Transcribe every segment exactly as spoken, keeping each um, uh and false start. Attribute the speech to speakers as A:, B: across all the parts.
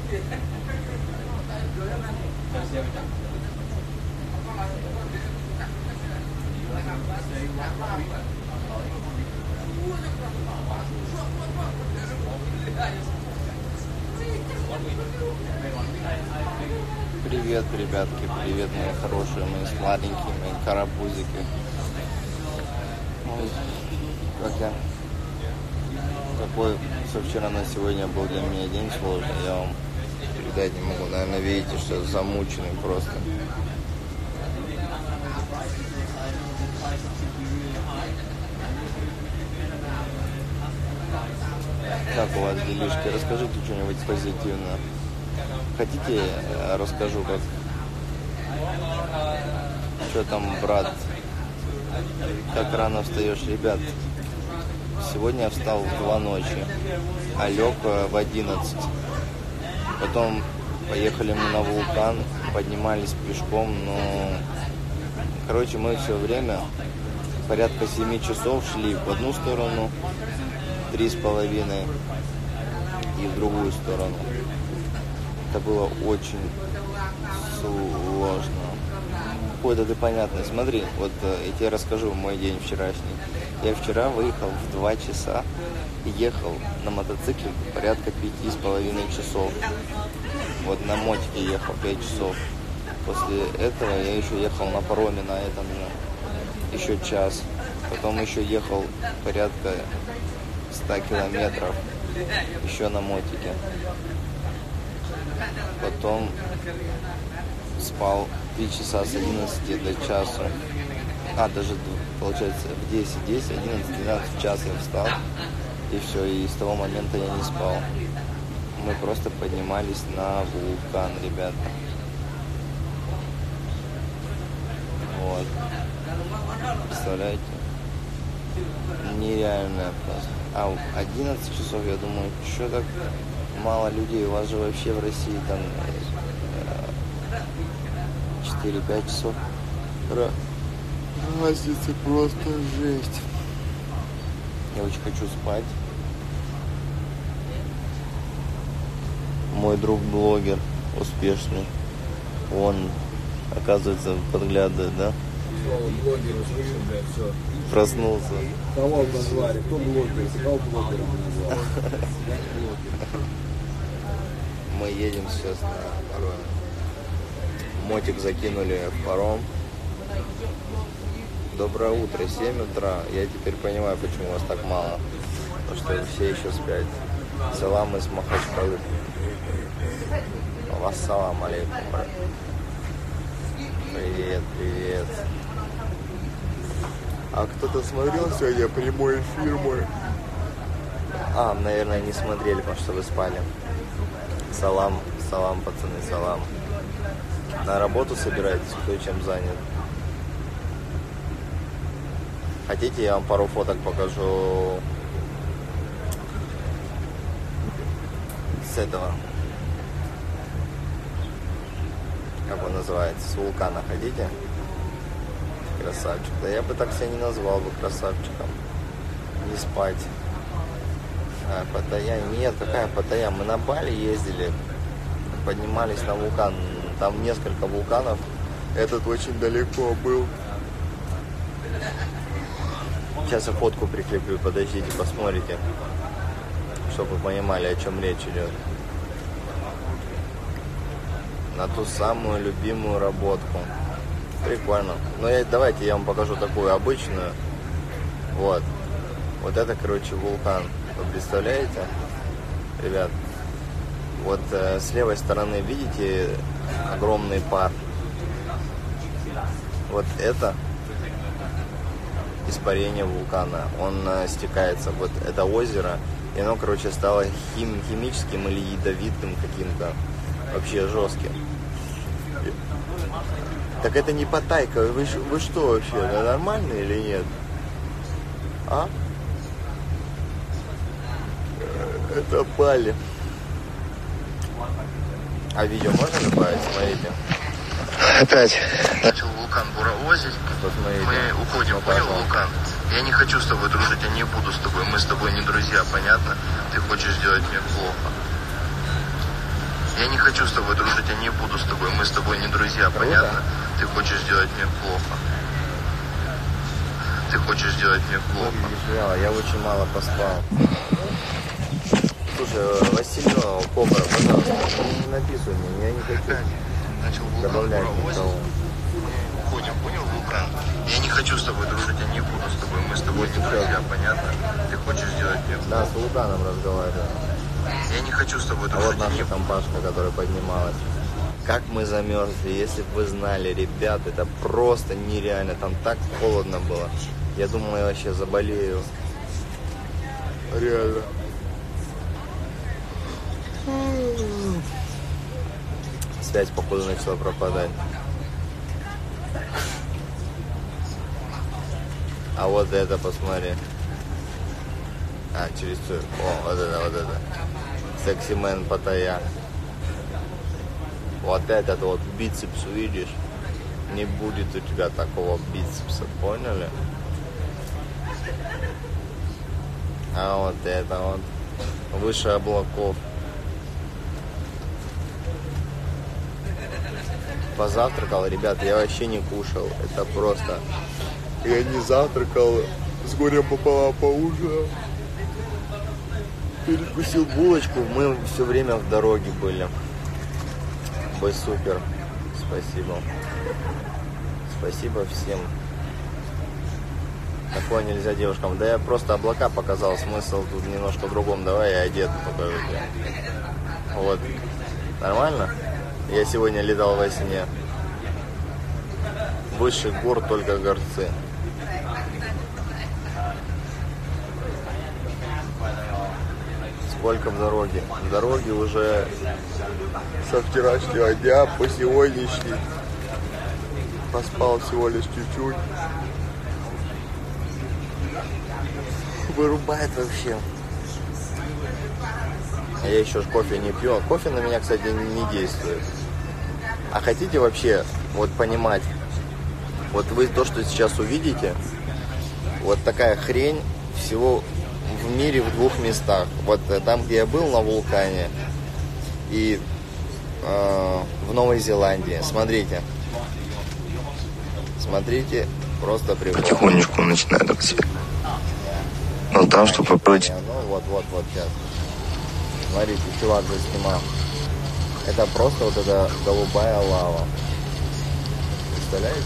A: Привет, ребятки, привет, мои хорошие, мои маленькие, мои карапузики. Ой, как я... Какой со вчера на сегодня был для меня день сложный, я вам передать не могу. Наверное, видите, что замученный просто. Как у вас делишки? Расскажите что-нибудь позитивное. Хотите, расскажу, как... Что там, брат? Как рано встаешь, ребят? Сегодня я встал в два ночи, а лег в одиннадцать. Потом поехали мы на вулкан, поднимались пешком, но... Короче, мы все время порядка семи часов шли в одну сторону, три с половиной, и в другую сторону. Это было очень сложно. Какой-то ты понятный. Смотри, вот я тебе расскажу мой день вчерашний. Я вчера выехал в два часа и ехал на мотоцикле порядка пяти с половиной часов. Вот на мотике ехал пять часов. После этого я еще ехал на пароме на этом же еще час. Потом еще ехал порядка ста километров еще на мотике. Потом спал три часа с одиннадцати до часу. А, даже, получается, в десять, десять, одиннадцать, двенадцать, в час я встал. И все, и с того момента я не спал. Мы просто поднимались на вулкан, ребята. Вот. Представляете? Нереально просто. А одиннадцать часов, я думаю, что так мало людей. У вас же вообще в России там четыре-пять часов. Разница просто жесть. Я очень хочу спать. Мой друг блогер успешный, он, оказывается, подглядывает, да?
B: Блогер, услышал, блядь, все.
A: Проснулся.
B: Кого назвали? Кто блогер? Кого блогером назвали?
A: Мы едем сейчас на пароме. Мотик закинули в паром. Доброе утро, семь утра. Я теперь понимаю, почему вас так мало. Потому что все еще спят. Салам из Махачкалы. Вассалам алейкум. Привет, привет. А кто-то смотрел сегодня прямой эфир мой? А, наверное, не смотрели, потому что вы спали. Салам, салам, пацаны, салам. На работу собираетесь, кто чем занят? Хотите, я вам пару фоток покажу с этого, как он называется, с вулкана. Хотите? Красавчик. Да я бы так себя не назвал бы красавчиком. Не спать. А, Паттайя? Нет, какая Паттайя? Мы на Бали ездили, поднимались на вулкан. Там несколько вулканов. Этот очень далеко был. Сейчас я фотку прикреплю, подождите, посмотрите, чтобы вы понимали, о чем речь идет. На ту самую любимую работку. Прикольно. Но я, давайте я вам покажу такую обычную. Вот. Вот это, короче, вулкан. Вы представляете, ребят? Вот э, с левой стороны видите огромный пар? Вот это испарение вулкана. Он э, стекается. Вот это озеро. И оно, короче, стало хим, химическим или ядовитым каким-то. Вообще жестким. Так это не Паттайка. Вы, вы что вообще? Да, нормально или нет? А? Это Бали. А видео можно добавить? Смотрите.
C: Опять.
A: Начал вулкан буровозить. Мы уходим, ну, понял, вулкан? Я не хочу с тобой дружить, я не буду с тобой. Мы с тобой не друзья, понятно? Ты хочешь сделать мне плохо. Я не хочу с тобой дружить, я не буду с тобой. Мы с тобой не друзья,
C: Круто.
A: понятно? Ты хочешь сделать мне плохо. Ты хочешь сделать мне плохо.
C: Вяло, я очень мало поспал. Слушай, Васильева, Кобра, пожалуйста, не написывай мне, я не хочу
A: Начал
C: добавлять
A: вулкан
C: никого.
A: Понял, понял, вулкан? Я не хочу с тобой дружить, я не буду с тобой. Мы с тобой не друзья, понятно? Ты хочешь сделать мне плохо.
C: Да, с Вулканом разговариваю.
A: Я не хочу с тобой
C: А
A: дружить,
C: вот
A: я не
C: наша компашка, которая поднималась. Как мы замерзли, если бы вы знали, ребят, это просто нереально. Там так холодно было. Я думал, я вообще заболею. Реально. Связь, походу, начала пропадать. А вот это посмотри. А, через все. О, вот это, вот это. Секси-мен Паттайя. Вот этот вот бицепс, видишь? Не будет у тебя такого бицепса, поняли? А вот это вот. Выше облаков. Позавтракал, ребят, я вообще не кушал. Это просто... Я не завтракал, с горем пополам поужинал. Перекусил булочку, мы все время в дороге были. Вы супер. Спасибо. Спасибо всем. Такое нельзя девушкам. Да я просто облака показал, смысл тут немножко в другом. Давай я одет покажу тебе. Вот. Нормально? Я сегодня летал во сне. Выше гор только горцы. Сколько в дороге? В дороге уже со вчерашнего дня по сегодняшний. Поспал всего лишь чуть-чуть. Вырубает вообще. Я еще ж кофе не пью. Кофе на меня, кстати, не действует. А хотите вообще вот понимать, вот вы то, что сейчас увидите, вот такая хрень всего в мире в двух местах. Вот там, где я был на вулкане, и э, в Новой Зеландии. Смотрите. Смотрите, просто прикол.
A: Потихонечку начинает активировать. Ну там, чтобы попробовать.
C: Ну вот, вот, вот сейчас. Смотрите, чувак заснимал. Это просто вот эта голубая лава. Представляете?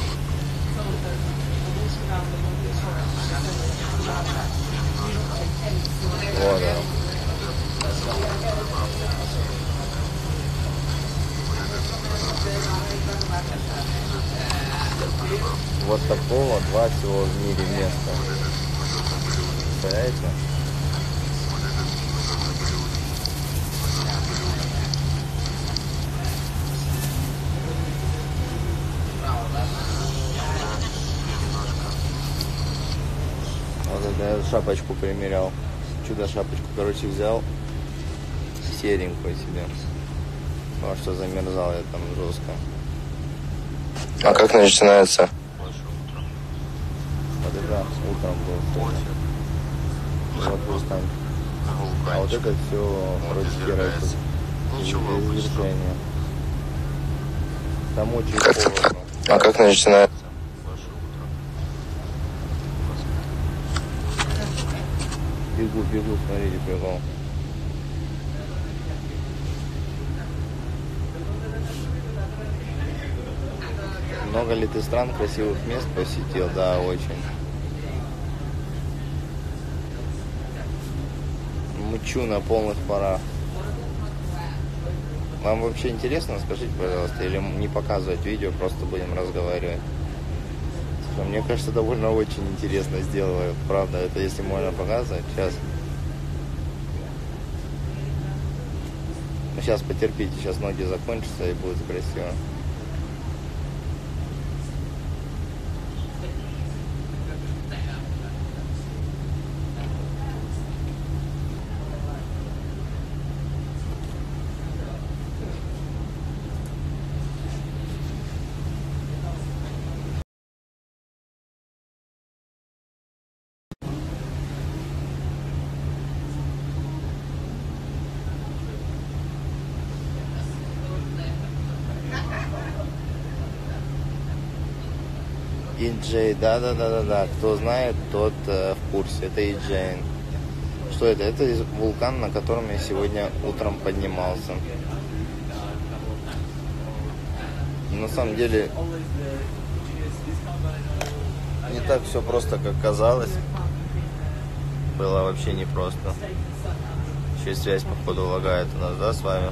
C: Вот она. Вот такого два всего в мире места. Представляете? Вот это я шапочку примерял. Чудо-шапочку, короче, взял серенькую себе. Потому что замерзал я там жестко.
A: А как начинается?
C: Вот это утром был. Вот вулкан. А вот это все, короче, керается. Извержение. Там очень
A: Как
C: холодно.
A: так? А как начинается?
C: Бегу, бегу, смотрите, прикол. Много ли ты стран, красивых мест посетил? Да, очень. Мучу на полных парах. Вам вообще интересно? Скажите, пожалуйста, или не показывать видео, просто будем разговаривать. Мне кажется, довольно очень интересно сделаю. Правда, это если можно показывать. Сейчас. Ну, сейчас потерпите, сейчас ноги закончатся и будет красиво. Иджей, да-да-да-да-да. Кто знает, тот э, в курсе. Это Иджейн. Что это? Это вулкан, на котором я сегодня утром поднимался. На самом деле не так все просто, как казалось. Было вообще непросто. Еще и связь, походу, лагает у нас, да, с вами?